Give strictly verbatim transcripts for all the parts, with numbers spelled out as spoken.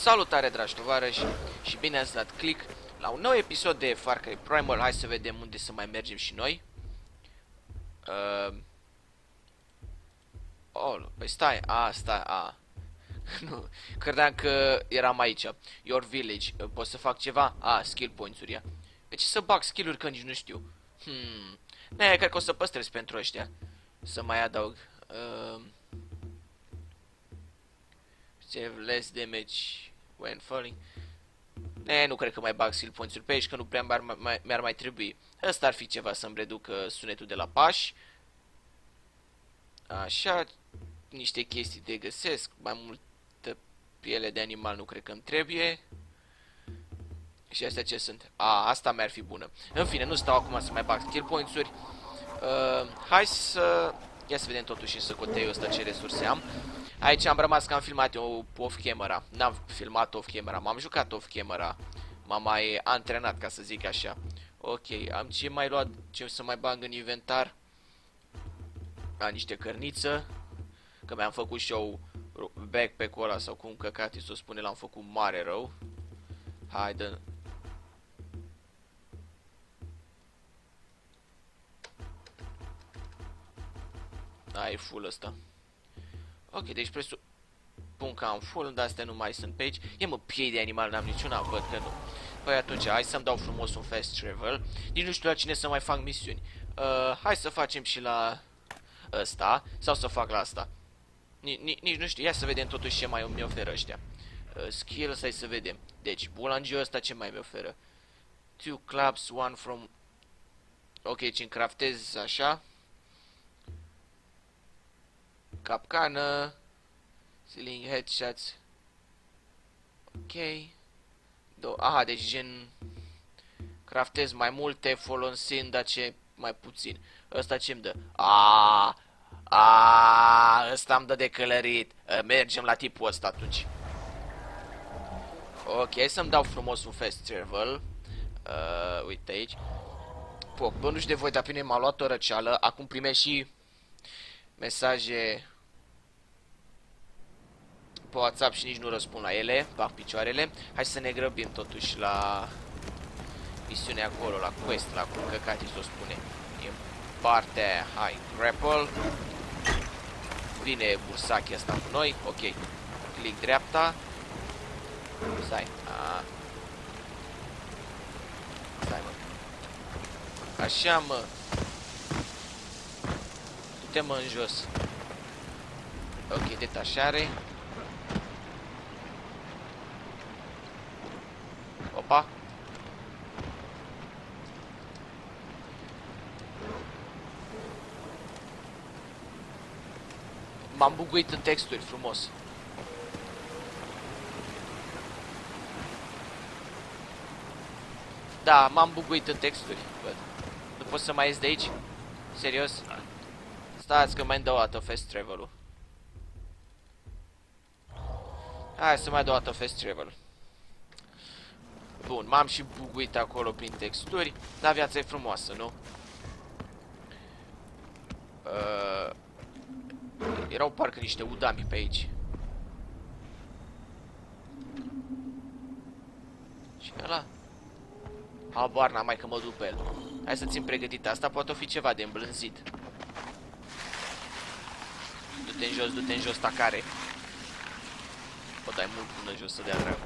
Salutare, dragi tovarăși, și bine ați dat click la un nou episod de Far Cry Primal. Hai să vedem unde să mai mergem și noi. Uh... Oh, păi stai, a, stai, a. Nu, credeam că eram aici. Your village, pot să fac ceva? A, skill points-uri. De ce să bag skill-uri că nici nu știu? Hmm, ne, cred că o să păstrez pentru ăștia. Să mai adaug. Uh... Save less damage when falling. Ne, nu cred că mai bag skill points-uri pe aici, că nu prea mi-ar mai, mi mai trebui. Ăsta ar fi ceva să-mi reducă sunetul de la pași. Așa, niște chestii de găsesc, mai multă piele de animal nu cred că îmi trebuie. Și astea ce sunt? A, asta mi-ar fi bună. În fine, nu stau acum să mai bag skill points-uri. Uh, hai să... Ia să vedem totuși să cotei ăsta ce resurse am. Aici am rămas că am filmat eu off-camera. N-am filmat off-camera, m-am jucat off-camera. M-am mai antrenat, ca să zic așa. Ok, am ce mai luat, ce să mai bag în inventar? Am niște cărniță. Că mi-am făcut și eu backpack-ul ăla, sau cum căcati să o spune, l-am făcut mare rău. Haide. Da, e full ăsta. Ok, deci presupun că am full, dar astea nu mai sunt pe aici. E mă, piei de animal, n-am niciuna, văd că nu. Păi atunci, hai să-mi dau frumos un fast travel. Nici nu știu la cine să mai fac misiuni. Uh, hai să facem și la ăsta, sau să fac la asta. Nici, nici nu știu, ia să vedem totuși ce mai mi oferă ăștia. Uh, skills, hai să vedem. Deci, bulangiul ăsta ce mai mi oferă? Two clubs, one from... Ok, ce-mi craftez așa. Capcană. Ceiling headshots. Ok. Do Aha, deci gen... Craftez mai multe folosind, dar ce mai puțin. Ăsta ce-mi dă? Aaaa! Aaaa! Ăsta îmi dă de călărit. Mergem la tipul ăsta atunci. Ok, să-mi dau frumos un fast travel. Uh, uite aici. Pă, bă, nu știu de voi, dar pe mine m-a luat o răceală. Acum primești și mesaje pe WhatsApp și nici nu răspund la ele. Bag picioarele. Hai să ne grăbim totuși la misiunea acolo, la quest, la cum căcati să o spune. E partea aia. Hai, grapple. Vine bursache asta cu noi. Ok. Click dreapta. Stai. A. Stai, mă. Așa, mă. Du-te, mă, în jos. Ok, detașare. Opa. M-am buguit în texturi, frumos. Da, m-am buguit în texturi, văd. Nu pot să mai ies de aici? Serios? Stați că mai îmi dă o dată fast travel-ul. Hai să mai dau o dată fast travel. Bun, m-am și buguit acolo prin texturi, dar viața e frumoasă, nu? Uh, erau parcă niște udami pe aici. Și ăla? Habar n-am, mai că mă duc pe el. Hai să țin pregătit. Asta poate o fi ceva de îmblânzit. Du-te în jos, du-te în jos, tacare. O, dai mult până jos să dea dracu.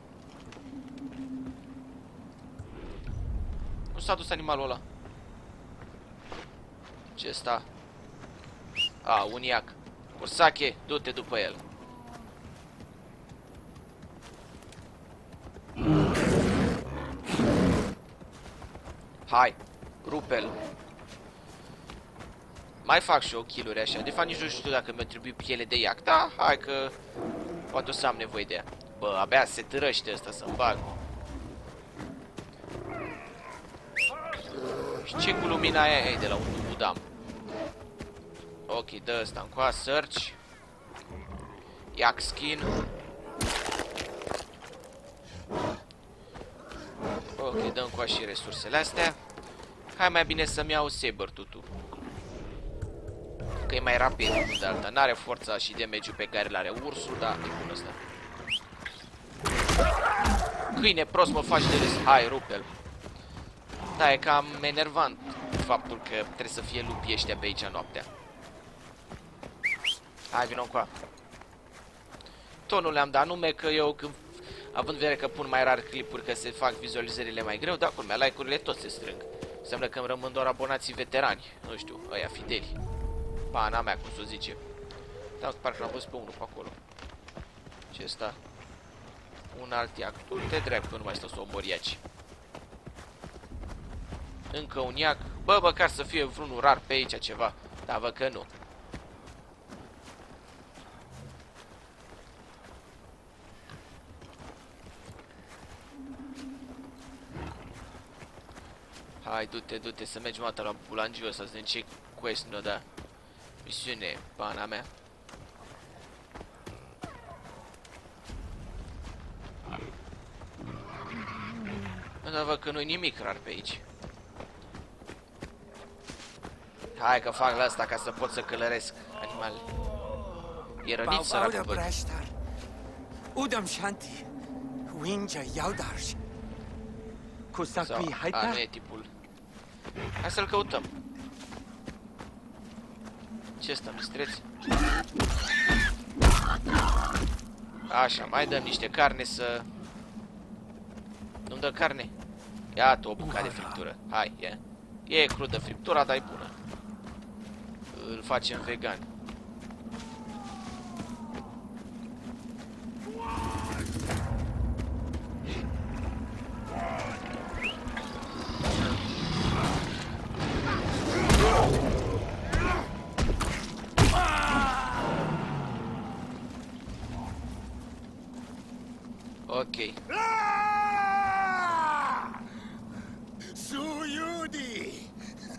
Nu s-a dus animalul ăla. Ce sta? A, un iac. Bursache, du-te după el. Hai, rupe-l. Mai fac și eu kill-uri așa. De fapt nici nu știu dacă mi-a trebuit piele de iac. Da, hai că poate o să am nevoie de ea. Bă, abia se târăște ăsta să-mi bag. Și ce cu lumina aia e de la un udam? Ok, dă ăsta încoa, search. Yak skin. Ok, dă încoa și resursele astea. Hai mai bine să-mi iau saber-tutul. Că e mai rapid de alta. N-are forța și damage-ul pe care l-are ursul, dar e bun ăsta. Câine prost, mă faci de râs. Hai, rupe-l. Da, e cam enervant faptul că trebuie să fie lupii ăștia pe aici noaptea. Hai, vină încoa. Tot nu le-am dat nume, că eu, când, având în vedere că pun mai rar clipuri, că se fac vizualizările mai greu, dar culmea, like-urile tot se strâng. Înseamnă că îmi rămân doar abonații veterani. Nu știu, ăia fideli. Pana mea, cum să zice. Da, parcă l-am văzut pe unul pe acolo. Ce ăsta? Un alt iac. Tu te drept, că nu mai stau să omori iaci. Încă un iac. Bă, măcar să fie vreunul rar pe aici ceva. Dar văd că nu. Hai, du-te, du-te, să mergem o dată la bulangiu ăsta, să vedem ce quest nu da. Misiune, pana mea. Nu, dar văd că nu-i nimic rar pe aici. Hai că fac la asta ca să pot să călăresc animalele. E rănit săracul, văd. Udam Shanti, Winja Yaudarsh. Sau, a, nu e tipul. Hai să-l căutăm. Ce ăsta, mistreț? Așa, mai dăm niște carne să... Nu-mi dă carne? Iată o bucată de friptură. Hai, ia. E crudă friptura, dar e bună. Îl facem vegan. Ok. Suyudi.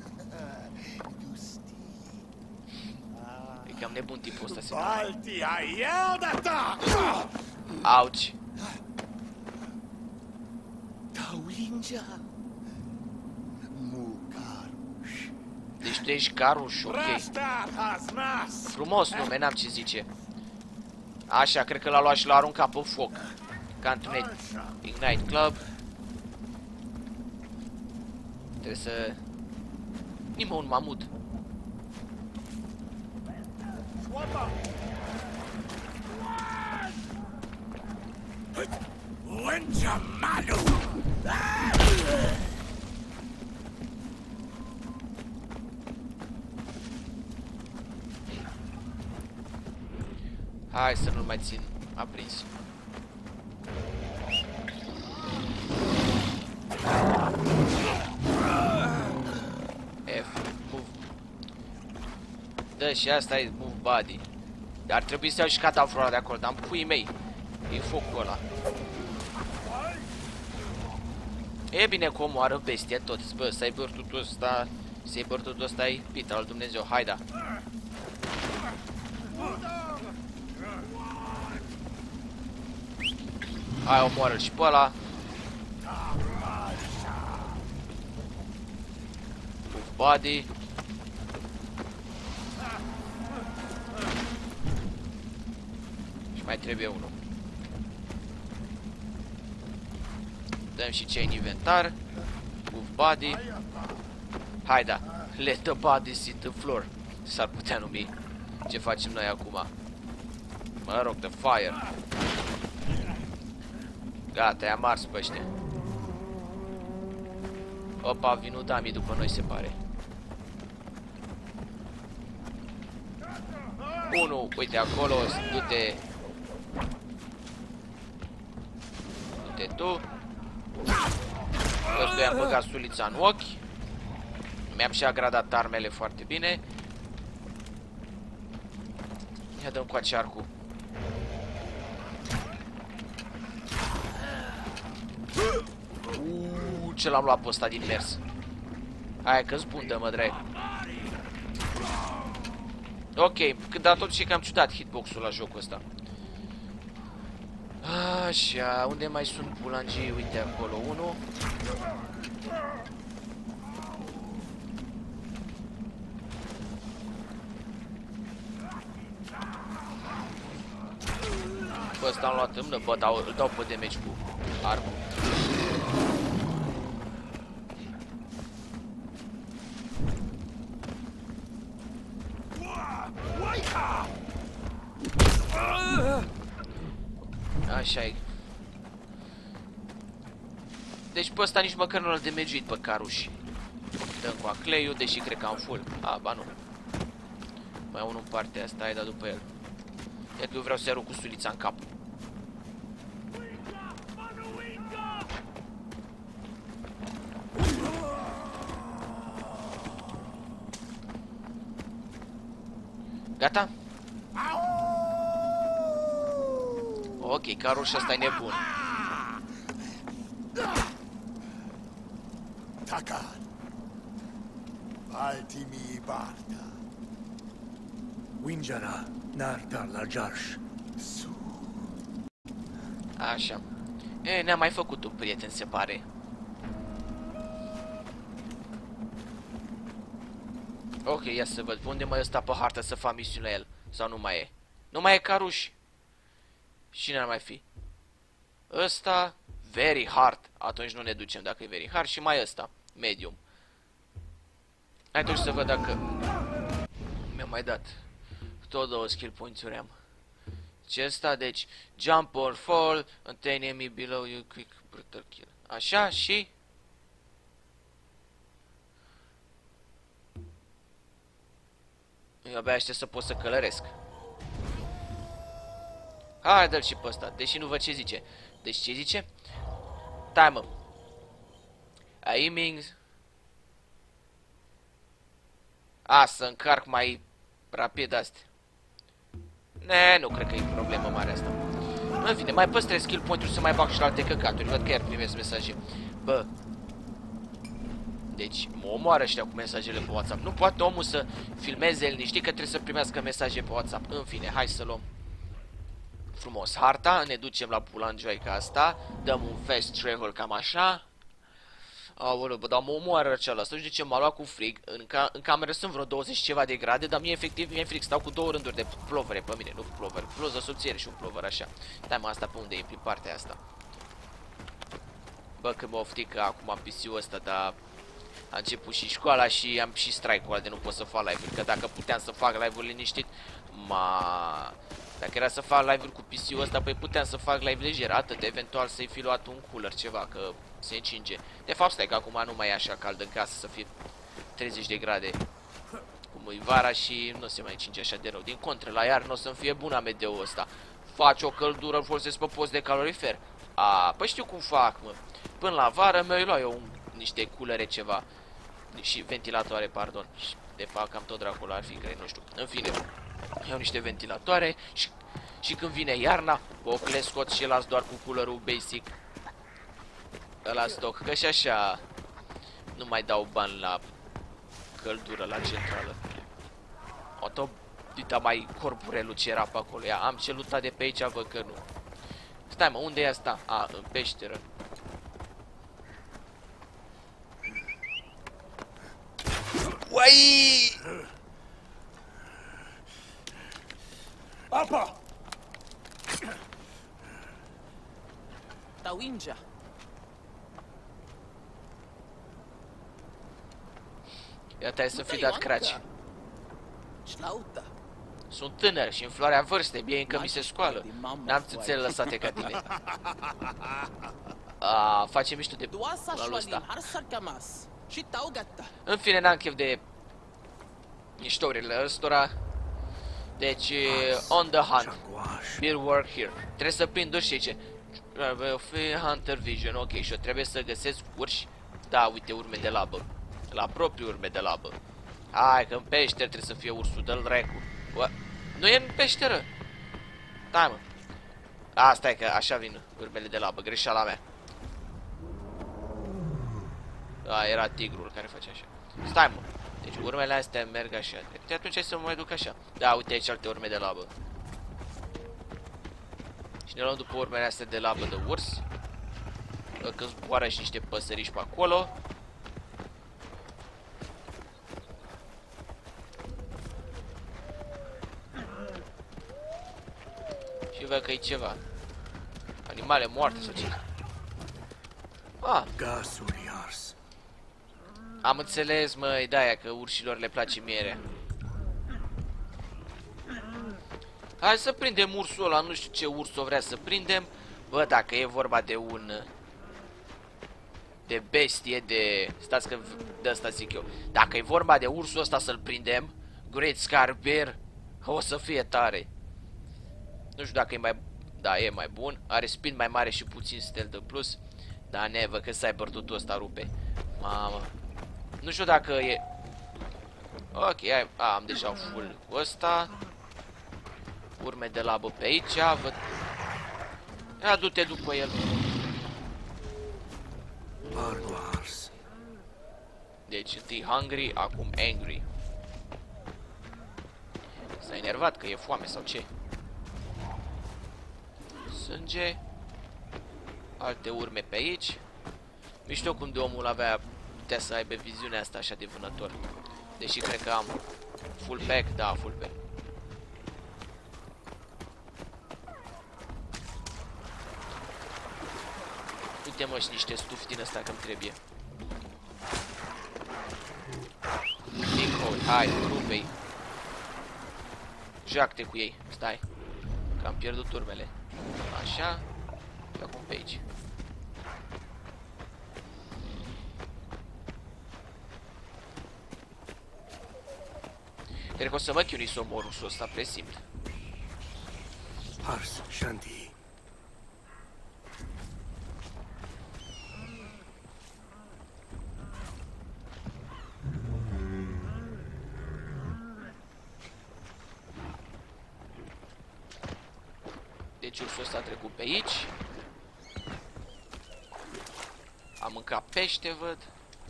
E cam nebun tipul ăsta se Balti ayelda. Auci. Taulinja. Mukarush. Deci tu ești Garuș, ok. Frumos nume, n-am ce zice. Așa, cred că l-a luat și l-a aruncat pe foc. Ca într-un Ignite Club. Trebuie să... Nimă un mamut. Hai să nu-l mai țin aprins. F, move. Da, și asta e move body. Ar trebui să iau și cadavru ăla de acolo, dar în puii mei. E focul ăla. E bine că omoară bestia tot. Bă, cyber-tutul ăsta... Cyber-tutul ăsta e pita al Dumnezeu. Hai da. Hai, omoară-l și pe ăla. Body. Și mai trebuie unul. Dăm și ce în inventar. Move body. Hai da. Let the body sit the floor. S-ar putea numi. Ce facem noi acum? Mă rog, the fire. Gata, i-am ars pe ăștia. Opa, a vinut Dami după noi, se pare. Unu, uite acolo, du-te. Du-te tu. Ăsta i-am băgat sulița în ochi. Mi-am și agradat armele foarte bine. Ia dăm cu arcul. Uuu, ce l-am luat pe ăsta din mers. Hai că zbundă, mă, drag. Ok, dar totuși e cam ciudat hitbox-ul la jocul ăsta. Așa, unde mai sunt bulangii? Uite acolo, unul. Pe ăsta am luat în mână, bă, dau, îl dau pe damage cu armă. Așa e. Deci pe ăsta nici măcar nu l-am damageit pe Caruș. Dăm cu acleiul, deși cred că am full. A, ba nu. Mai unul în partea asta, ai dat după el. E că eu vreau să-i arunc cu sulița în cap. Gata? Ok, Caruș ăsta e nebun. Takar. Altimi Barda. Winjara, Nartar la Jarsh. Su. Așa. E, ne-am mai făcut un prieten, se pare. Ok, ia să văd. Unde mai ăsta pe hartă să fac misiunea el? Sau nu mai e? Nu mai e Caruș. Cine ar mai fi? Ăsta, very hard. Atunci nu ne ducem dacă e very hard. Și mai ăsta, medium. Hai totuși să văd dacă mi-a mai dat. Tot două skill points-uri am. Ce ăsta, deci jump or fall, attain enemy below you, quick brutal kill. Așa și eu abia aștept să pot să călăresc. Hai, dă-l și pe ăsta, deși nu văd ce zice. Deci ce zice? Timer. Aiming. A, să încarc mai rapid astea. Ne, nu cred că e problemă mare asta. În fine, mai păstrez skill point-uri să mai bag și la alte căcaturi. Văd că iar primesc mesaje. Bă. Deci, mă omoară ăștia cu mesajele pe WhatsApp. Nu poate omul să filmeze el, știi că trebuie să primească mesaje pe WhatsApp. În fine, hai să luăm frumos harta. Ne ducem la Bulanjoica asta. Dăm un fast travel cam așa. Aoleu, bă, dar mă omoară cealaltă. Să știu de ce m-a luat cu frig. În, ca în cameră sunt vreo douăzeci ceva de grade, dar mie efectiv mi-e frig. Stau cu două rânduri de plovere pe mine, nu plover. Bluză subțire și un plover așa. Dai mă, asta pe unde e, prin partea asta. Bă, că mă oftică acum am P C-ul ăsta, dar a început și școala și am și strike-ul ăla de nu pot să fac live-uri. Că dacă puteam să fac live-uri liniștit, ma... Dacă era să fac live-uri cu P C-ul ăsta, păi puteam să fac live lejer, atât, eventual să-i fi luat un cooler ceva, că se încinge. De fapt, stai că acum nu mai e așa cald în casă, să fie treizeci de grade, cum e vara și nu se mai încinge așa de rău. Din contră, la iarnă o să-mi fie bun A M D-ul ăsta. Faci o căldură, îl folosesc pe post de calorifer. A, păi știu cum fac, mă. Până la vară mi-o luat eu un, niște coolere ceva. Și ventilatoare, pardon. Și de fapt cam tot dracul ar fi, cred, nu știu. În fine, iau niște ventilatoare și, și când vine iarna, o le scot și las doar cu coolerul basic la stoc, că și așa nu mai dau bani la căldură la centrală. O tot dita mai corpurelul ce era pe acolo. Ia, am celutat de pe aici, văd că nu. Stai mă, unde e asta? A, în peșteră. Uai! Apa! Tawinja. Ia tai să fi dat craci. Șlauta. Sunt tânăr și în floarea vârstei, bine încă mi se scoală. N-am țâțele lăsate ca tine. A, face mișto de Duasa ăla ăsta. șvalin harsar kamas. Și tau gata. În fine, n-am chef de miștourile ăstora. Deci, on the hunt. Bill work here. Trebuie să prind urși și ce? Hunter vision, ok. Și eu trebuie să găsesc urși. Da, uite, urme de labă. La propriu urme de labă. Hai că în peșteră trebuie să fie ursul, dă-l recu. Nu e în peșteră. Da, mă. Asta e că așa vin urmele de labă, greșeala mea. Da, era tigrul care face așa. Stai, mă. Deci urmele astea merg așa. De atunci hai să mă mai duc așa. Da, uite aici alte urme de labă. Și ne luăm după urmele astea de labă de urs. Că zboară și niște păsăriși pe acolo. Și văd că e ceva. Animale moarte sau ce? Ah, Gasul e ars. am înțeles, măi, de-aia că urșilor le place mierea. Hai să prindem ursul ăla, nu știu ce urs o vrea să prindem. Bă, dacă e vorba de un... de bestie, de... Stați că de asta zic eu. Dacă e vorba de ursul ăsta să-l prindem, Great Scar Bear, o să fie tare. Nu știu dacă e mai... Da, e mai bun. Are spin mai mare și puțin stealth de plus. Da, nevă, că cyber-tutul ăsta rupe. Mamă. Nu știu dacă e... Ok, ai... A, am deja full cu ăsta. Urme de labă pe aici. Văd... Ia, du-te după el. Parul ars. Deci întâi hungry, acum angry. S-a enervat că e foame sau ce? Sânge. Alte urme pe aici. Mișto cum de omul avea, putea să aibă viziunea asta așa de vânător. Deși cred că am full pack, da, full pack. Uite mă și niște stufi din ăsta că-mi trebuie. Big hole, hai, rupe-i. Joacă-te cu ei, stai. Că am pierdut urmele. Așa. Și acum pe aici. Cred că o să mă chiui să omor ursul ăsta, presimt. Ars Shanti. Deci ursul ăsta a trecut pe aici. Am mâncat pește, văd.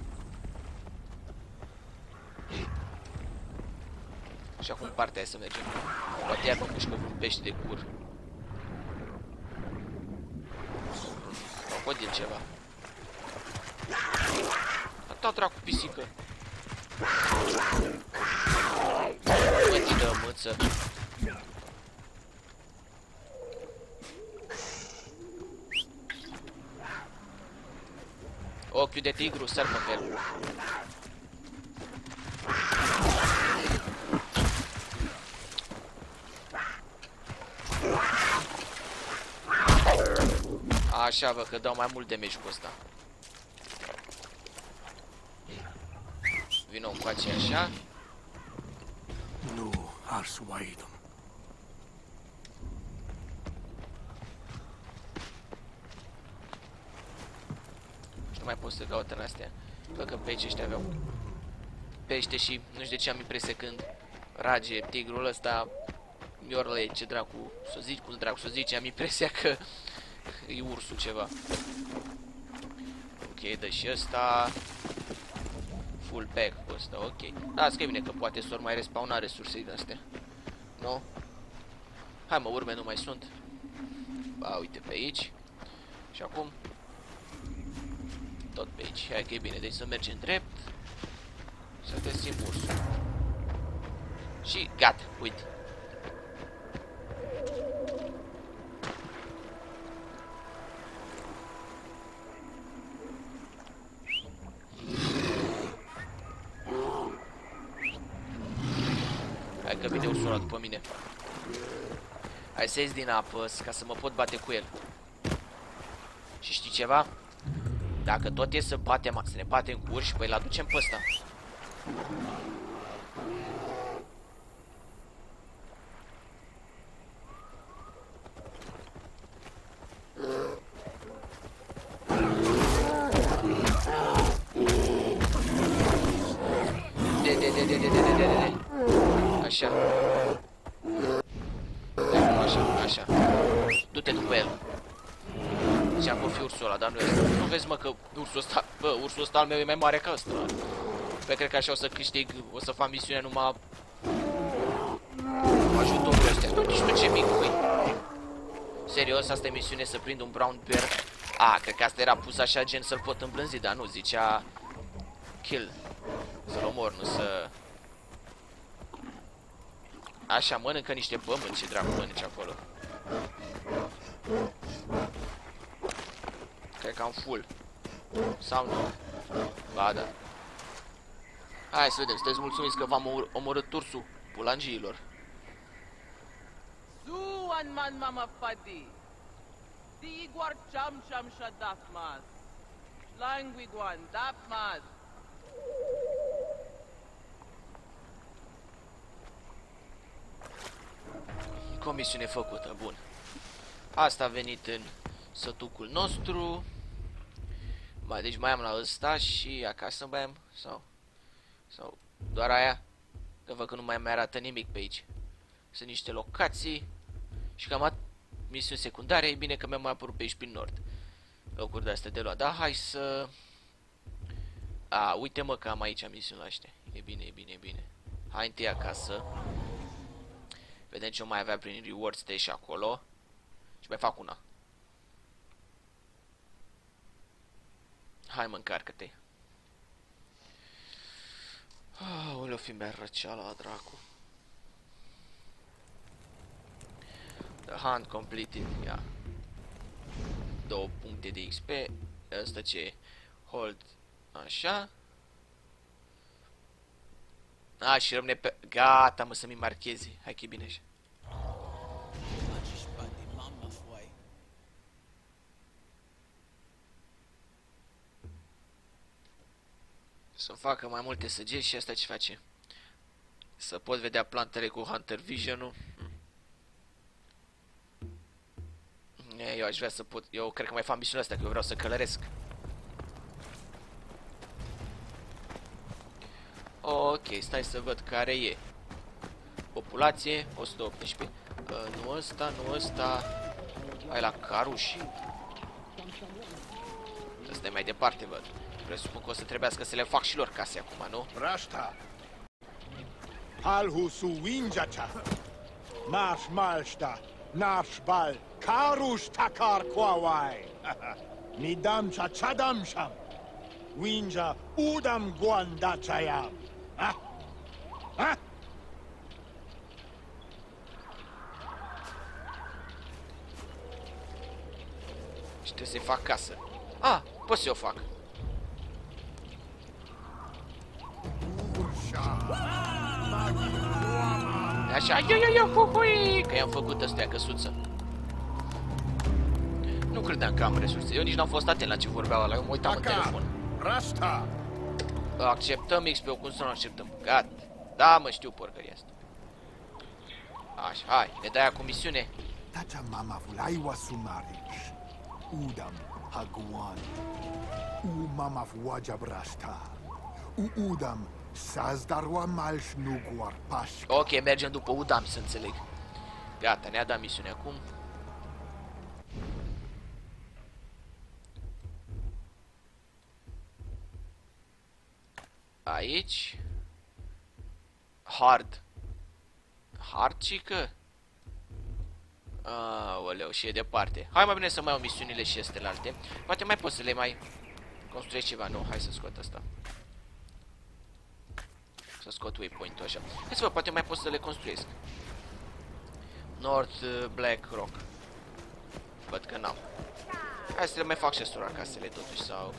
Și acum partea aia să mergem. Poate iar mă mușcă vreun pește de cur. Crocodil ceva. Ata dracu pisică. Mă țină mâță. Ochiul de tigru, sar pe el. Așa, vă, că dau mai mult damage cu ăsta. Vino încoace așa. Nu, ars waidum. Nu mai pot să caut în astea. Bă, că pe aici ăștia aveau pește și nu știu de ce am impresia când rage tigrul ăsta. Miorle, ce dracu să zici, cum dracu să zici, am impresia că e ursul ceva. Ok, dă și ăsta. Full pack cu ăsta, ok. Da, că e bine că poate să ori mai respawna resurse din astea. Nu? Hai mă, urme nu mai sunt. Ba, uite pe aici. Și acum tot pe aici, hai că e bine, deci să mergem drept. Să găsim ursul. Și gata, uite. Hai că vine ursul ăla după mine. Hai să ies din apă ca să mă pot bate cu el. Și știi ceva? Dacă tot e să batem, să ne batem cu urși, păi l-aducem pe ăsta. De, de, de, de, de, de, de, de, de. Așa. Așa, așa. Du-te după el. Ziceam că fi ursul ăla, dar nu este. Nu vezi, mă, că ursul ăsta, bă, ursul ăsta al meu e mai mare ca ăsta. Păi cred că așa o să câștig, o să fac misiunea numai ajutorul ăstea. Nu știu ce mic, băi. Serios, asta e misiune, să prind un brown bear. A, cred că asta era pus așa gen să-l pot îmblânzi, dar nu, zicea kill. Să-l omor, nu să... Așa, mănâncă niște pământ, ce dracu mănânci acolo. că am full. Sau nu? Ba da. Hai să vedem, sunteți mulțumiți că v-am omorât ursul pulangiilor. Suan man mama padi. Di iguar cham cham shadaf mas. Languiguan dap mas. Comisiune făcută, bun. Asta a venit în sătucul nostru. Mai, deci mai am la ăsta și acasă mai am? Sau? Sau doar aia? Că văd că nu mai, mai arată nimic pe aici. Sunt niște locații. Și cam atât. Misiuni secundare. E bine că mi-am mai apărut pe aici prin nord. Locuri de astea de luat. Da, hai să... A, uite mă că am aici misiunile astea. E bine, e bine, e bine. Hai întâi acasă. Vedem ce mai avea prin rewards de și acolo. Și mai fac una. Hai mă, încarcă-te. Aoleu, fi mi-ar răceala la dracu. The hunt completed, ia. Două puncte de X P. Asta ce e? Hold. Așa. A, și rămâne pe... Gata, mă, să mi marchezi. Hai că e bine așa. Să facă mai multe săgeți și asta ce face? Să pot vedea plantele cu Hunter Vision-ul. Eu aș vrea să pot... Eu cred că mai fac misiunea asta, că eu vreau să călăresc. Ok, stai să văd care e. Populație, o sută optsprezece. Uh, nu ăsta, nu ăsta. Hai la Caruși. Ăsta e mai departe, văd. Presupun că o să trebuiască să le fac și lor case acum, nu? Rasta. Halhu su winjacha. Nash malsta. Nash bal. Karush takar kwawai. Nidam cha chadam sham. Winja udam guanda chayam. Ha? Ha? Și trebuie să-i fac casă. Ah, pot să o fac. Așa, eu, eu, eu, hu, hui, că i-am făcut ăstea căsuță. Nu credeam că am resurse. Eu nici n-am fost atent la ce vorbeau ăla. Eu mă uitam în telefon. Rasta. Acceptăm X P-ul, cum să nu acceptăm? Gata. Da, mă, știu porcăria asta. Așa, hai, ne dai acum misiune. Tacha mama vulaiwa sumarish. Udam haguan. U mama vuaja brasta. U udam sazdarwa malș nuguar pașca. Ok, mergem după Udam, să înțeleg. Gata, ne-a dat misiune acum. Aici. Hard. Hard, cică? Aoleu, și e departe. Hai mai bine să mai iau misiunile și estelalte. Poate mai pot să le mai construiesc ceva. Nu, hai să scot asta. Să scot waypoint-ul așa. Hai să văd, poate mai pot să le construiesc. North Black Rock. Văd că n-am. Hai să le mai fac și astura casele totuși sau...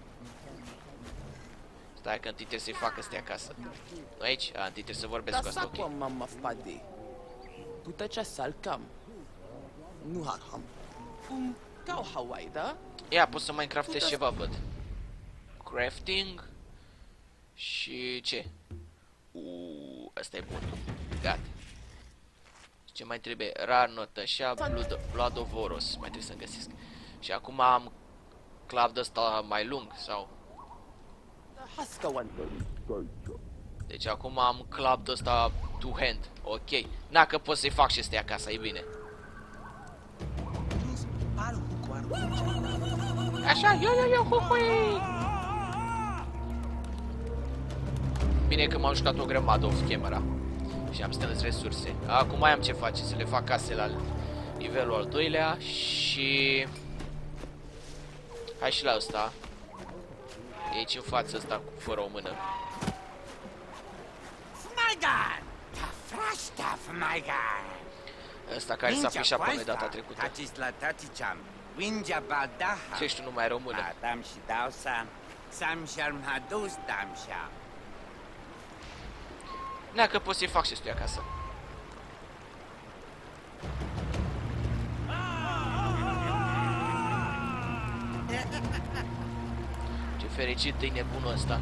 Stai că întâi trebuie să-i fac astea acasă. Nu aici? A, întâi trebuie să vorbesc cu asta, ok. Tasakwa mama padi. Tutacha salkam. Nu harham. Um, kau Hawaii, da? Ia, pot să mai craftez ceva, văd. Crafting. Și ce? Uuu, asta e bun. Gata. Ce mai trebuie? Rar notă așa, Blood of Oros. Mai trebuie să-mi găsesc. Și acum am clav de ăsta mai lung, sau? Deci acum am clav de ăsta two hand. Ok. Na, că pot să-i fac și astea acasă, e bine. Așa, eu, eu, eu, hu, hui. Bine că m-am jucat o grămadă off camera și am strâns resurse. Acum mai am ce face, să le fac case la nivelul al doilea și... Hai și la ăsta. E aici în față ăsta cu fără o mână. Ăsta care s-a fișat până data trecută. Ce ești tu numai română? Nea, că pot să-i fac și stui acasă. Ce fericit e nebunul ăsta.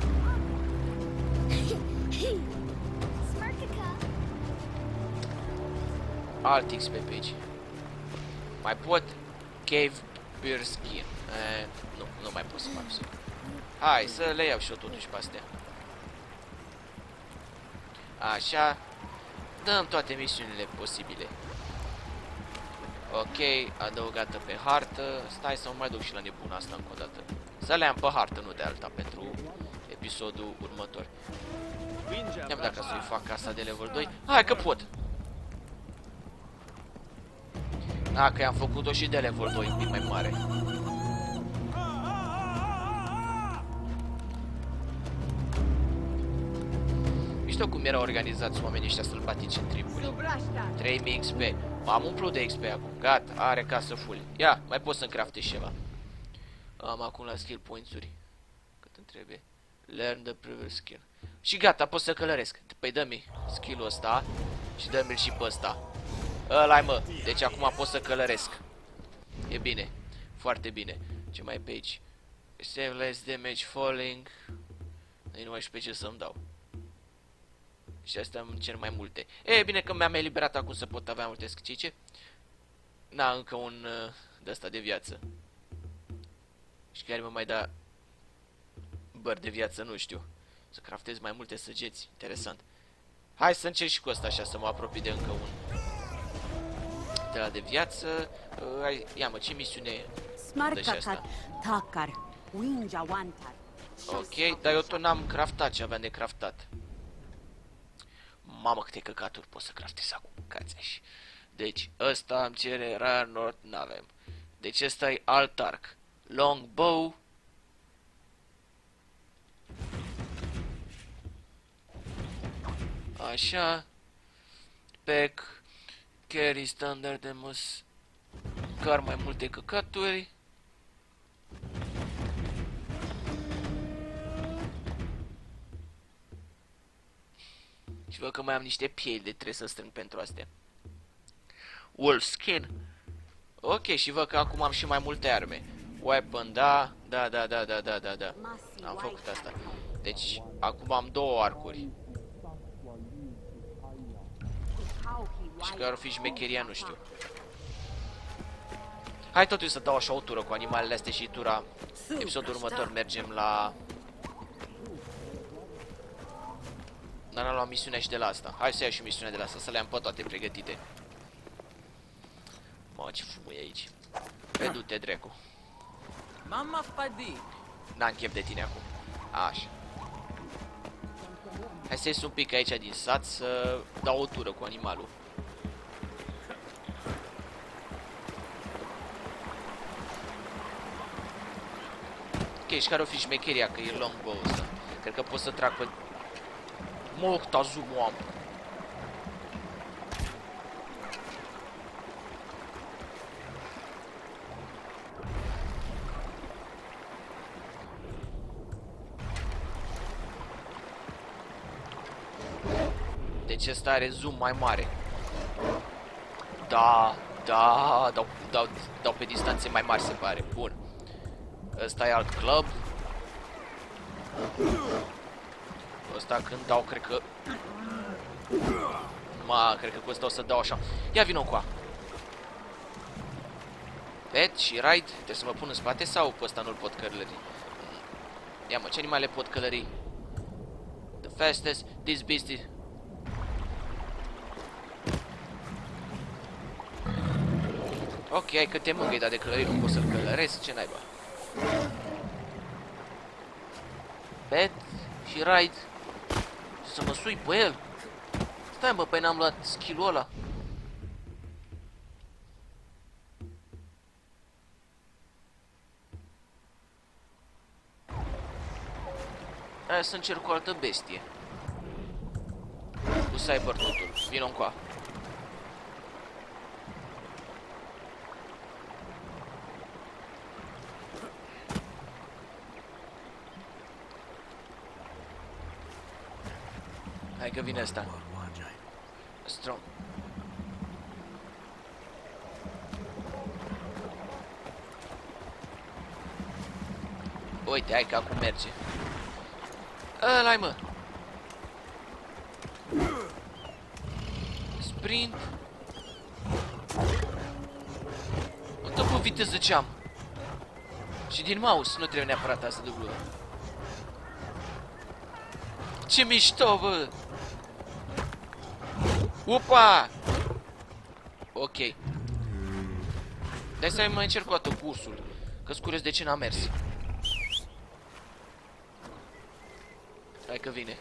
Alt X P pe aici. Mai pot? Cave Bear Skin. E, nu, nu mai pot să fac să. Hai să le iau și eu totuși pe astea. Așa. Dăm toate misiunile posibile. Ok, adăugată pe hartă. Stai să mă mai duc și la nebuna asta încă o dată. Să le am pe hartă, nu de alta, pentru episodul următor. Ia dacă să-i fac casa de level doi. Hai că pot! A, că am făcut-o și de level doi, un pic mai mare. Mișto cum erau organizați oamenii ăștia sălbatici în triburi. trei mii X P. M-am umplut de X P acum. Gata, are casă full. Ia, mai pot să-mi craftez ceva. Am acum la skill points-uri. Cât îmi trebuie. Learn the previous skill. Și gata, pot să călăresc. Păi dă-mi skill-ul ăsta și dă-mi-l și pe ăsta. Ăla-i, mă. Deci acum pot să călăresc. E bine. Foarte bine. Ce mai e pe aici? Save less damage falling. Nu mai știu pe ce să-mi dau. Și astea îmi cer mai multe. E bine că mi-am eliberat acum să pot avea multe schice. Na, încă un uh, de asta de viață. Și care mă mai da băr de viață, nu știu. Să craftez mai multe săgeți. Interesant. Hai să încerc și cu ăsta așa, să mă apropii de încă un de la de viață. Uh, ia mă, ce misiune e? Ok, dar eu tot n-am craftat ce aveam de craftat. Mamă, câte căcaturi pot să craftez acum, cați-și. Deci, ăsta îmi cere Rare North, n-avem. Deci ăsta e alt arc. Long bow. Așa. Pack. Carry standard de mus. Car mai multe căcaturi. Și văd că mai am niște piele, trebuie să strâng pentru astea. Wolf skin. Ok, și văd că acum am și mai multe arme. Weapon, da, da, da, da, da, da, da, da. Am făcut asta. Deci, acum am două arcuri. Și care ar fi șmecheria, nu știu. Hai totuși să dau așa o tură cu animalele astea și tura. Episodul următor mergem la... Dar n-am luat misiunea și de la asta. Hai să iau și misiunea de la asta, să le am pe toate pregătite. Mă, ce fum e aici. Pe du-te, drecu. Mama Fadi. N-am chef de tine acum. Așa. Hai să ies un pic aici din sat să dau o tură cu animalul. Ok, și care o fi șmecheria, că e longbow ăsta. Cred că pot să trag pe... Mocta zoom am. Deci ăsta are zoom mai mare. Da, da, dau, dau, dau pe distanțe mai mari, se pare. Bun. Ăsta e alt club. Ăsta când dau, cred că... Ma, cred că cu ăsta o să dau așa. Ia vină cu a. Pet și ride. Trebuie să mă pun în spate sau pe ăsta nu-l pot călări? Ia mă, ce animale pot călări? The fastest, this beast is... Ok, hai că te mângâi, dar de călării nu pot să-l călăresc, ce naiba? Pet și ride. Să mă sui pe el. Stai bă, păi n-am luat skill-ul ăla. Hai să încerc cu o altă bestie. Cu cybernotul. Vino încoa. Hai că vine ăsta. Barwajai. Strong. Uite, hai că acum merge. Ăla-i, mă. Sprint. O dă pe viteză ce am. Și din mouse, nu trebuie neapărat asta dublu. Ce mișto, bă. Upa! Ok. Dai să mai încerc o dată cursul. Că-s curios de ce n-a mers. Hai că vine.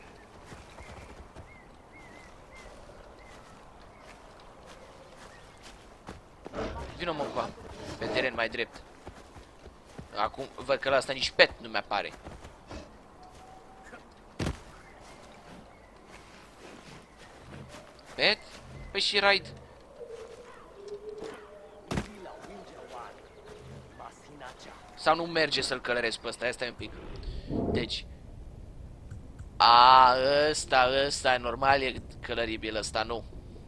Vino, mă, încoa. Pe teren mai drept. Acum văd că la asta nici pet nu mi-apare. Pet? Păi și raid. Sau nu merge să-l călăresc pe ăsta? Asta e un pic. Deci. A, ăsta, ăsta, normal e călăribil, ăsta nu.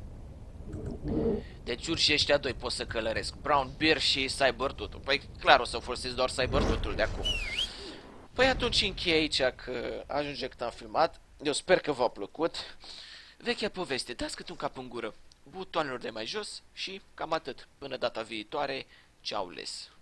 Deci urși ăștia doi pot să călăresc. Brown Bear și Cybertooth-ul. Păi clar o să folosesc doar Cybertooth-ul de acum. Păi atunci încheie aici că ajunge cât am filmat. Eu sper că v-a plăcut. Vechea poveste, dați cât un cap în gură butoanelor de mai jos și cam atât. Până data viitoare, ceau les!